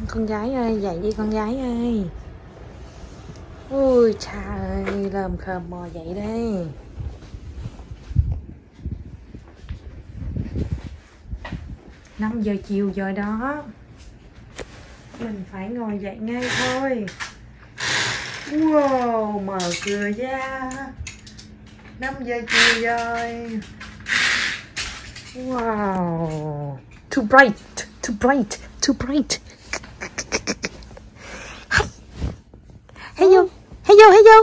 Con gái ơi, dậy đi con gái ơi. Ui cha ơi, lồm khồm mò dậy đây. Năm giờ chiều rồi đó. Mình phải ngồi dậy ngay thôi. Wow, mở cửa ra. 5 giờ chiều rồi. Wow. Too bright, too bright, too bright. Hello, hello, hello.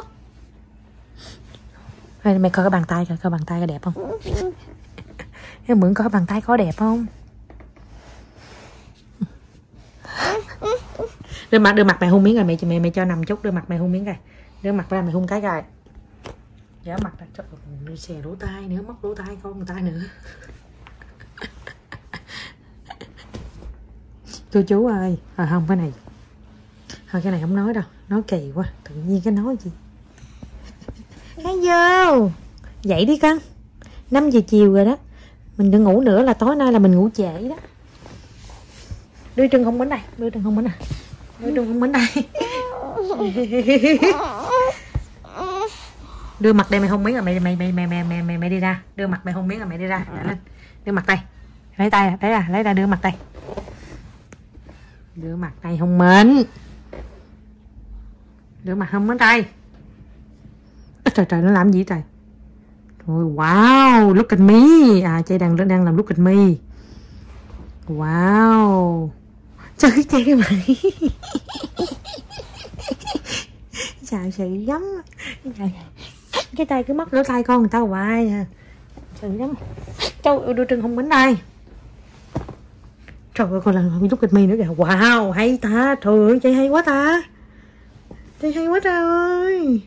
Mày coi cái bàn tay coi bàn tay có đẹp không? Cái Mượn coi bàn tay có đẹp không? Đưa mặt mày hôn miếng rồi, mày cho nằm chút, đưa mặt mày hôn miếng coi. Đưa mặt ra mày hôn cái coi. Giả mặt ra, trời ơi, xè lỗ tai nữa, móc lỗ tai con người ta nữa. Cô chú ơi, không cái này. Thôi cái này không nói đâu, nói kỳ quá, tự nhiên cái nói gì. Hello. Dậy đi con. 5 giờ chiều rồi đó. Mình đừng ngủ nữa là tối nay là mình ngủ trễ đó. Đưa chân không bánh đây, đưa chân không bánh này. Đưa chân không bánh đây. Đưa mặt đây mày hôn miếng rồi mày đi ra. Đưa mặt mày hôn miếng rồi mày đi ra. Lên. Đưa mặt đây. Lấy tay lấy ra đưa mặt đây. Đưa mặt đây hôn mình. Đưa mặt hôn đến đây. Trời trời nó làm gì trời. Trời, wow, look at me. À Chay đang làm look at me. Wow. Trời cái Chay cái mày. Trời sự lắm. Cái tay cứ móc lỗ tay con người ta hoài à. Sự lắm. Châu đưa chân không bánh đây. Trời ơi con làm look at me nữa kìa. Wow hay ta. Trời ơi Chay hay quá ta. Chay hay quá trời ơi.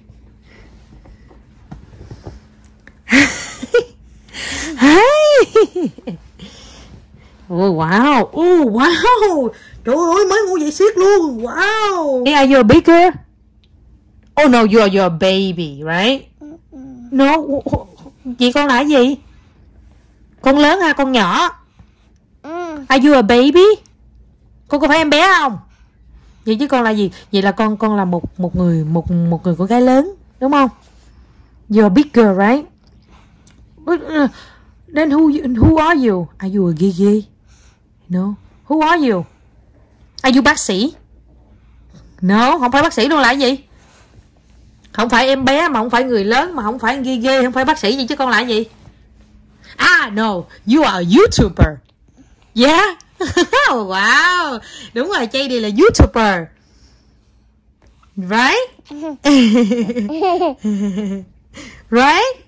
Oh wow. Oh wow. Trời ơi mới ngủ dậy xiết luôn. Wow. Hey, are you a bigger? Oh no, you're a baby, right? No. Chị con là cái gì? Con lớn hay con nhỏ? Are you a baby? Con có phải em bé không? Vậy chứ con là gì? Vậy là con là một người con gái lớn, đúng không? You're a big girl, right? Then who are you? Are you a Gigi? No. Who are you? Are you bác sĩ? No, không phải bác sĩ luôn là cái gì? Không phải em bé mà không phải người lớn mà không phải Gigi, không phải bác sĩ gì chứ con là cái gì? Ah, no, you are a YouTuber. Yeah. Wow. Đúng rồi, Chay đi là YouTuber. Right? Right?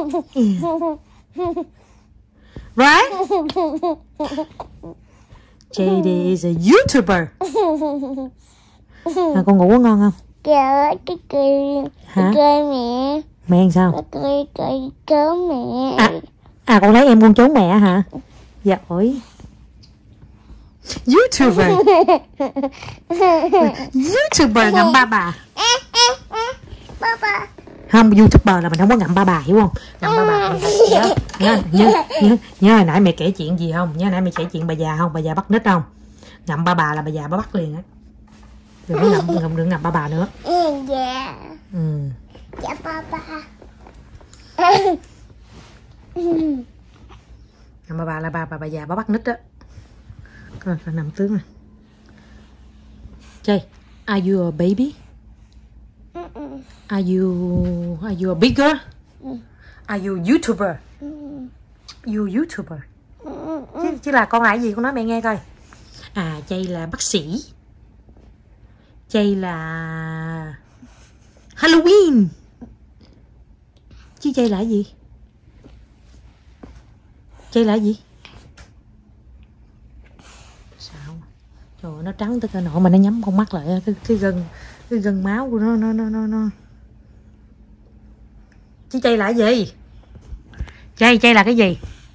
Right? JD is a YouTuber. À, con ngủ có ngon không? Dạ, cái cười mẹ. Mẹ làm sao? Cười trốn mẹ. À con lấy em con trốn mẹ hả? Dạ ôi. YouTuber. YouTuber ngậm ba bà. Ba. Không, YouTuber là mình không có ngậm ba bà, hiểu không? Ngậm ba bà nhớ hồi nãy mày kể chuyện gì không? Nhớ hồi nãy mày kể chuyện bà già không? Bà già bắt nít không? Ngậm ba bà là bà già bà bắt liền á. Đừng ngậm ba bà nữa. Dạ. Dạ ba. Ngậm ba bà là bà già bà bắt nít á. Coi nằm tướng này. Chay, are you a baby? Are you a bigger? Are you YouTuber? You YouTuber. Chứ là con là cái gì? Con nói mẹ nghe coi. À Chay là bác sĩ. Chay là Halloween. Chứ Chay là cái gì? Chay là cái gì? Sao? Trời ơi, nó trắng tới cỡ nọ mà nó nhắm con mắt lại cái gân máu của nó. Chứ Chay là cái gì? Chay là cái gì?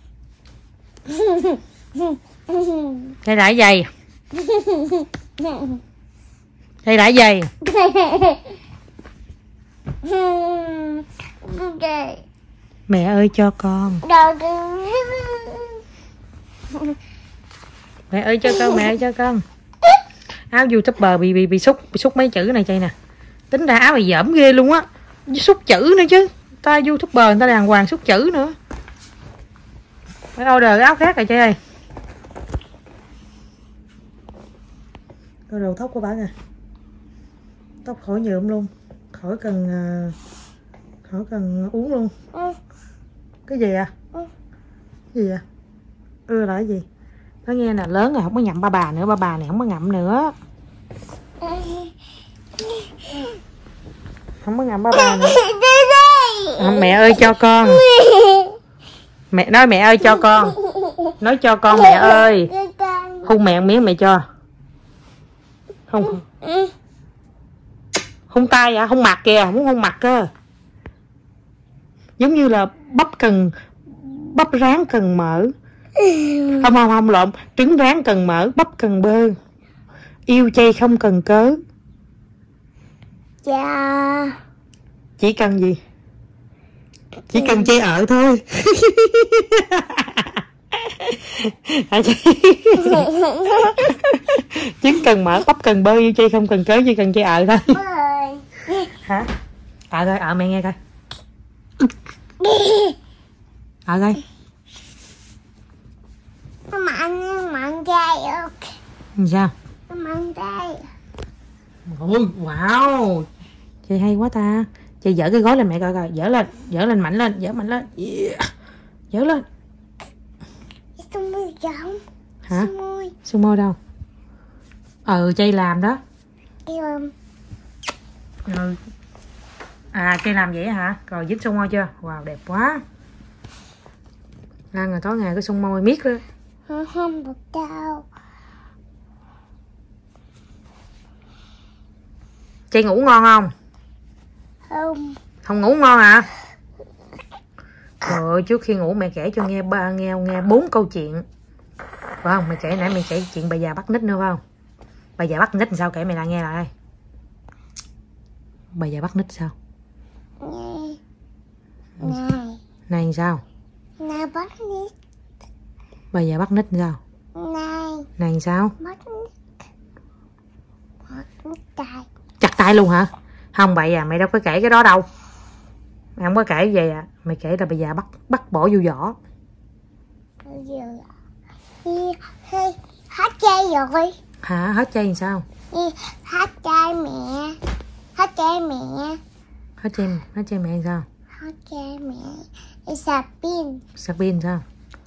Chay là cái gì? Chay là cái gì? Mẹ ơi cho con. Mẹ ơi cho con. Áo YouTuber bị xúc mấy chữ này Chay nè. Tính ra áo này dởm ghê luôn á. Xúc chữ nữa chứ. Ta YouTuber người ta đàng hoàng xúc chữ nữa. Phải order áo khác rồi Chay ơi. Coi đầu tóc của bà nè. Tóc khỏi nhuộm luôn. Khỏi cần uống luôn. Cái gì à? Cái gì à? Là cái gì? Nó nghe nè, lớn rồi không có ngậm ba bà nữa, ba bà này không có ngậm nữa. Không có ngậm ba bà nữa. Mẹ ơi cho con. Mẹ nói mẹ ơi cho con. Nói cho con mẹ ơi. Hôn mẹ miếng mẹ cho. Không. Hôn tay à, hôn mặt kìa, muốn hôn mặt cơ. Giống như là bắp rán cần mỡ. Không lộn, trứng rán cần mỡ, bắp cần bơ. Yêu Chay không cần cớ. Dạ. Chỉ cần gì? Chỉ cần Chay ở thôi. Trứng cần mỡ, bắp cần bơ, yêu Chay không cần cớ, chỉ cần Chay ở thôi. Hả? Thôi, mẹ nghe coi. Coi. Mặn chay. Sao? Mặn chay. Ôi, wow. Chay hay quá ta. Chay dở cái gối lên mẹ coi coi. Dở lên mạnh lên. Dở mạnh lên. Yeah. Dở lên. Sương môi giống. Hả? Sương môi đâu? Chay làm đó. Rồi. Chay làm vậy hả? Rồi dính sương môi chưa? Wow, đẹp quá. Lan rồi tối ngày cái sương môi miết đó. Không được đâu. Chay ngủ ngon không? Không ngủ ngon hả? Rồi trước khi ngủ mẹ kể cho nghe 4 câu chuyện. Phải không? Mẹ kể chuyện bà già bắt nít nữa phải không? Bà già bắt nít sao kể mẹ lại nghe lại. Bà già bắt nít sao? Này sao? Này bắt nít. Bà già bắt nít sao? Này sao? Bắt nít tay. Chặt tay luôn hả? Không vậy à, mẹ đâu có kể cái đó đâu. Mẹ không có kể vậy à. Mẹ kể là bà già bắt bỏ vô vỏ. Hết chay rồi. Hả? Hết chay làm sao? Hết chay mẹ. Hết chay mẹ. Hết chay mẹ sao? Hết chay mẹ. Sạc pin. Sạc pin sao?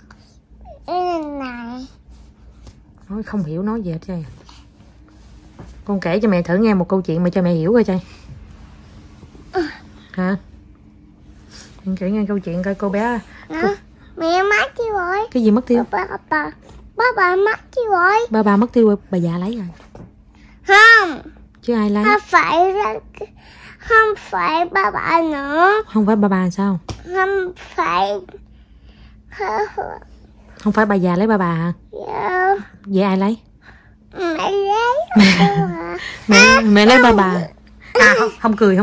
Này. Nói không hiểu nói gì hết Chay. Con kể cho mẹ thử nghe một câu chuyện mà cho mẹ hiểu coi Chay. Hả? Con kể nghe câu chuyện coi cô bé. Mẹ mất tiêu rồi. Cái gì mất tiêu? Ba mất tiêu rồi. Ba mất tiêu rồi, bà già lấy rồi. Không. Chứ ai lấy? Không phải ba nữa. Không phải ba sao? Không phải. Không phải bà già lấy ba hả? Dạ. Vậy ai lấy? Mẹ lấy. Mẹ lấy ba. Không cười.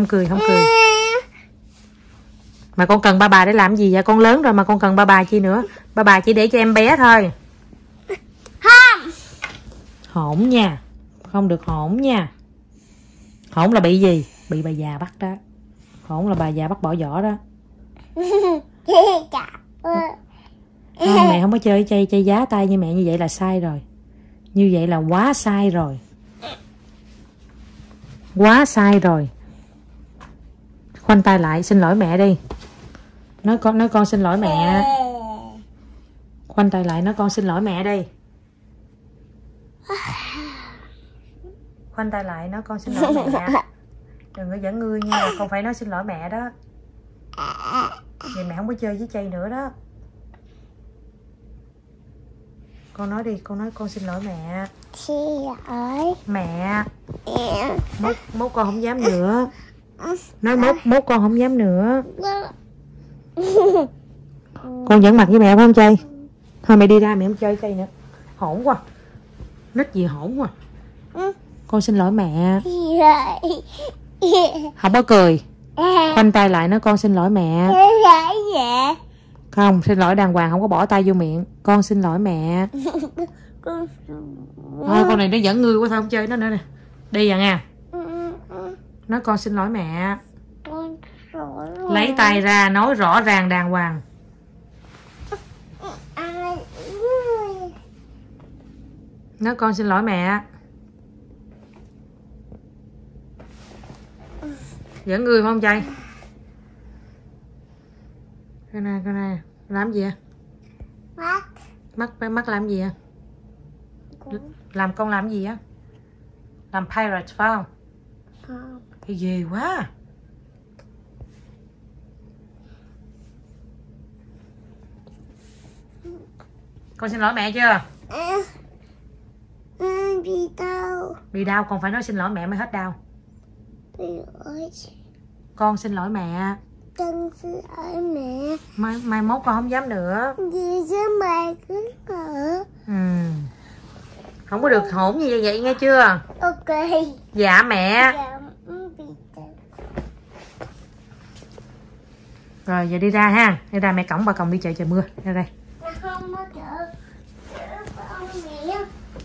Mà con cần ba để làm gì vậy? Con lớn rồi mà con cần ba chi nữa? Ba chỉ để cho em bé thôi. Không. Hỗn nha. Không được hỗn nha. Hỗn là bị gì? Bị bà già bắt đó. Hỗn là bà già bắt bỏ vỏ đó. Không, mẹ không có chơi Chay giá tay như mẹ như vậy là sai rồi. Như vậy là quá sai rồi. Quá sai rồi. Khoanh tay lại xin lỗi mẹ đi. Nói con xin lỗi mẹ. Khoanh tay lại nói con xin lỗi mẹ đi. Khoanh tay lại nói con xin lỗi mẹ. Đừng có giỡn ngươi nha, con phải nói xin lỗi mẹ đó. Vậy mẹ không có chơi với Chay nữa đó. Con nói đi, con nói con xin lỗi mẹ. Xin lỗi mẹ. Mốt con không dám nữa. Nói mốt con không dám nữa. Con giỡn mặt với mẹ phải không Chay? Thôi mẹ đi ra, mẹ không chơi Chay nữa. Hỗn quá. Nít gì hỗn quá. Con xin lỗi mẹ. Không có cười. Khoanh tay lại nói con xin lỗi mẹ. Không, xin lỗi đàng hoàng, không có bỏ tay vô miệng. Con xin lỗi mẹ. Thôi con này nó giỡn ngươi quá, thôi không chơi nó nữa nè. Đi rồi nha. Nói con xin lỗi mẹ. Lấy tay ra nói rõ ràng đàng hoàng. Nói con xin lỗi mẹ. Giỡn ngươi không chơi. Cái này làm gì à? Mắt làm gì à? Làm con làm gì á? Làm pirate phải không? Cái ghê quá. Con xin lỗi mẹ chưa? Bị đau. Bị đau con phải nói xin lỗi mẹ mới hết đau. Con xin lỗi mẹ. Con xin lỗi mẹ. Mai mốt con không dám nữa. Gì chứ mày cứ thở. Không có được hỗn như vậy nghe chưa? Ok. Dạ mẹ. Rồi giờ đi ra ha. Đi ra mẹ cổng bà Còng đi chợ trời mưa. Ra đây. Không có chợ. Con mẹ.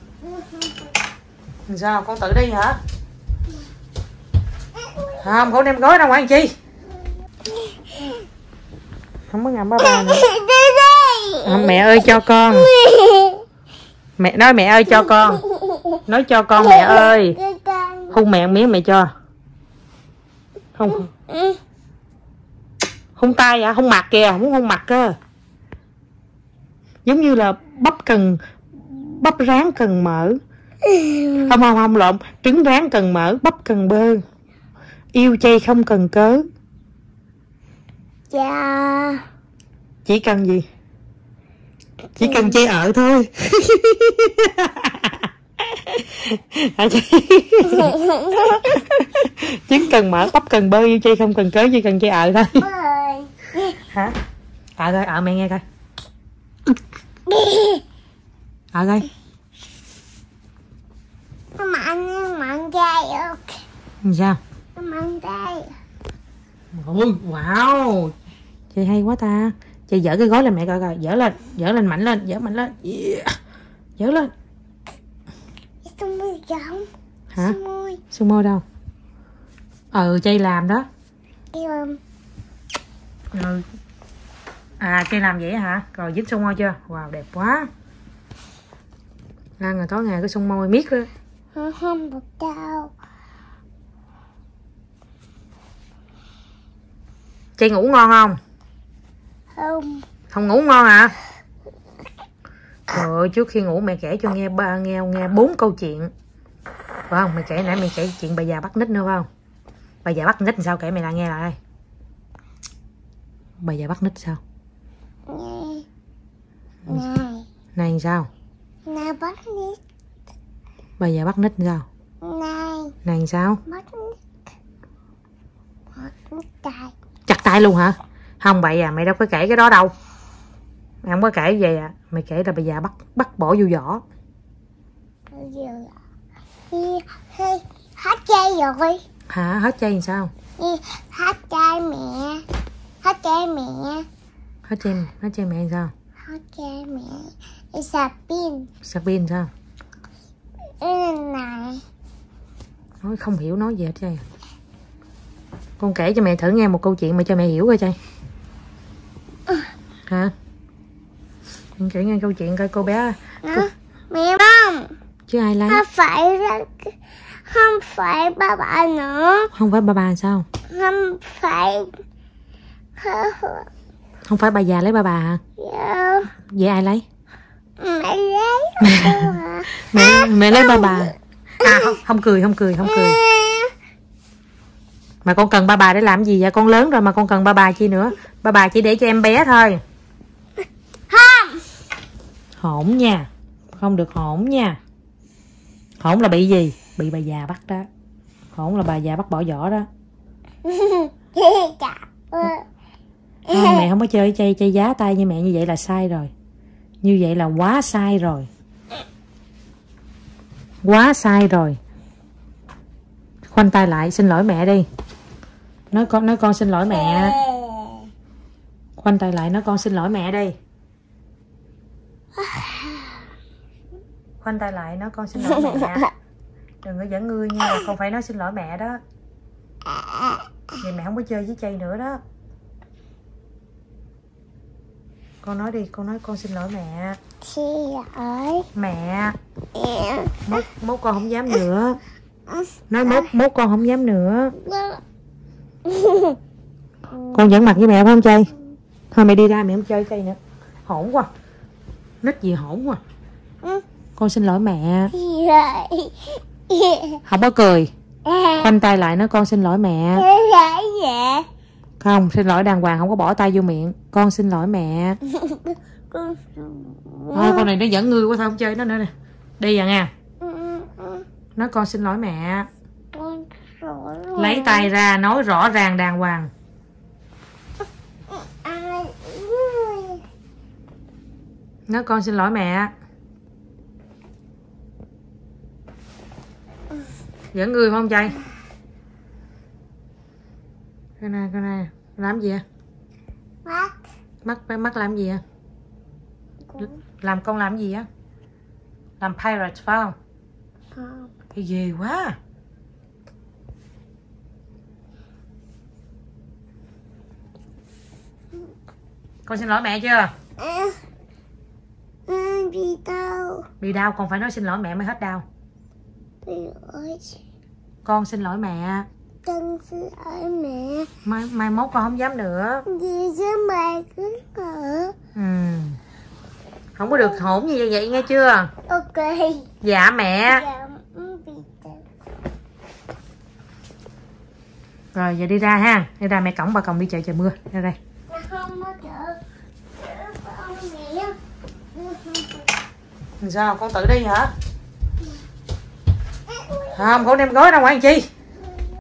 Sao con tự đi hả? Không, con đem gói ra ngoài làm chi? Không có ngậm ba nữa. Mẹ ơi cho con. Mẹ nói mẹ ơi cho con. Nói cho con mẹ ơi. Hôn mẹ miếng mẹ cho. Không. Hôn tay à? Hôn mặt kìa, muốn hôn mặt cơ. Giống như là bắp rán cần mỡ. Không lộn, trứng rán cần mỡ, bắp cần bơ. Yêu chay không cần cớ. Dạ. Chỉ cần gì? Chỉ cần chay ợ thôi. Trứng cần mỡ, bắp cần bơ, yêu chay không cần cớ, chỉ cần chay ợ thôi. Hả? Ợ mẹ nghe coi. Coi. Mặn chay. Sao? Mặn chay. Ôi, wow. Chị hay quá ta. Chị dỡ cái gói lên mẹ coi coi. Dỡ lên mạnh lên. Dỡ mạnh lên. Yeah. Dỡ lên. Sung môi giống. Hả? Sung môi đâu? Chị làm đó. Rồi. Chị làm vậy hả? Rồi giúp sung môi chưa? Wow, đẹp quá. Lan rồi tối ngày cái sung môi miết đó. Không được đâu. Chị ngủ ngon không? Không ngủ ngon hả? Trời ơi, trước khi ngủ mẹ kể cho nghe 4 câu chuyện. Phải không? Mẹ kể chuyện bà già bắt nít nữa phải không? Bà già bắt nít sao kể mẹ lại nghe lại. Bà già bắt nít sao? Này sao? Này bắt nít. Bà già bắt nít sao? Này sao? Bắt nít tay. Chặt tay luôn hả? Không vậy à, mẹ đâu có kể cái đó đâu. Mẹ không có kể vậy à. Mẹ kể là bà già bắt bỏ vô vỏ. Hết chay rồi. Hả? Hết chay làm sao? Hết chay mẹ. Hết chay mẹ. Hết chay mẹ làm sao? Hết chay mẹ. Sapin. Sapin sao? Này. Nói không hiểu nói gì hết trơn. Con kể cho mẹ thử nghe một câu chuyện mà cho mẹ hiểu coi chơi. Hả? Con kể nghe câu chuyện coi cô bé. Mẹ không. Chứ ai lấy? Không phải ba bà nữa. Không phải ba bà sao? Không phải. Không phải bà già lấy ba bà hả? Dạ. Vậy ai lấy? Mẹ lấy. Mẹ lấy ba bà. Không cười. Mà con cần ba bà để làm gì vậy? Con lớn rồi mà con cần ba bà chi nữa? Ba bà chỉ để cho em bé thôi. Không. Hỗn nha. Không được hỗn nha. Hỗn là bị gì? Bị bà già bắt đó. Hỗn là bà già bắt bỏ vỏ đó. Không, mẹ không có chơi chay giá tay như mẹ, như vậy là sai rồi. Như vậy là quá sai rồi. Quá sai rồi. Khoanh tay lại, xin lỗi mẹ đi. Nói con xin lỗi mẹ. Khoanh tay lại, nói con xin lỗi mẹ đi. Khoanh tay lại nó, con xin lỗi mẹ. Đừng có giỡn ngươi nha, con phải nói xin lỗi mẹ đó. Vậy mẹ không có chơi với Chay nữa đó. Con nói đi, con nói con xin lỗi mẹ. Xin lỗi Mẹ. Mốt con không dám nữa. Nói mốt con không dám nữa. Con giỡn mặt với mẹ phải không Chay? Thôi mẹ đi ra, mẹ không chơi Chay nữa. Hỗn quá. Nít gì hỗn quá. Con xin lỗi mẹ. Không có cười. Khoanh tay lại nói con xin lỗi mẹ. Không, xin lỗi đàng hoàng, không có bỏ tay vô miệng. Con xin lỗi mẹ. Thôi con này nó giỡn ngươi quá, sao không chơi nó nữa nè. Đi à nha. Nói con xin lỗi mẹ. Lấy tay ra nói rõ ràng đàng hoàng. Nói con xin lỗi mẹ. Giỡn ngươi phải không Chay? Cái này làm gì à? Mắt làm gì à? Làm con làm gì á? Làm pirate phải không? Thì ghê quá. Con xin lỗi mẹ chưa? Bị đau. Bị đau con phải nói xin lỗi mẹ mới hết đau. Con xin lỗi mẹ. Con xin lỗi mẹ. Mai mốt con không dám nữa. Gì chứ mày cứ thở. Không có được hỗn như vậy nghe chưa? Ok. Dạ mẹ. Rồi giờ đi ra ha. Đi ra mẹ cõng bà Còng đi chợ trời mưa. Ra đây. Không có chợ. Con mẹ. Sao con tự đi hả? Không, con đem gói ra ngoài làm chi?